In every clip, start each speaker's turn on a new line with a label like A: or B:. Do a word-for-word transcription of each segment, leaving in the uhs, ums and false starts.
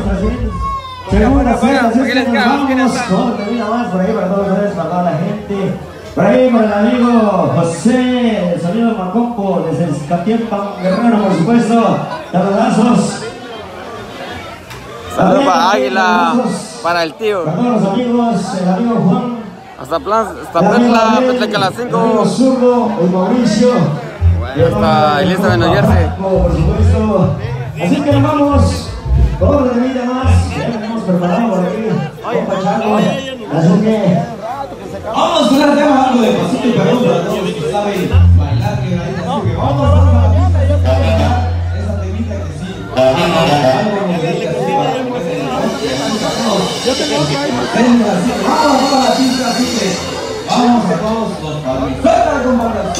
A: Brasil. Segunda fecha, así que nos vamos. Todo termina más por ahí para todos ustedes, para toda la gente. Por ahí con el amigo José, el sonido de Macompo, desde Escatiempa, Guerrero, por supuesto. Saludazos.
B: Saludos para Águila, para el tío.
A: Para todos los amigos, el amigo Juan.
B: Hasta Plan, hasta Petla, Petla cinco.
A: El amigo Zurdo, el Mauricio.
B: Bueno, hasta Elisa de New Jersey.
A: Por supuesto. Así que nos vamos. Todo de vida más. Ya tenemos preparado por aquí. Compa Chaco. Así que vamos con el tema, algo de pasito y perdón para todos los que saben bailar. Que así que vamos a la pista. Esa temita que sí. Algo que diga así para que yo tengo que ir. Vamos a la pista, así que vamos a todos los padres. ¡Suelta con bandas!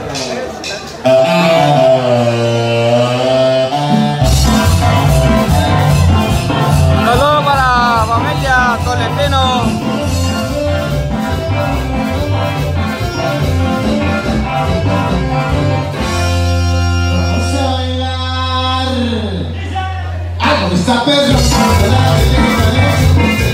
B: Saludos para familia Tolentino.
C: Vamos a bailar. Ah, ¿dónde está Pedro?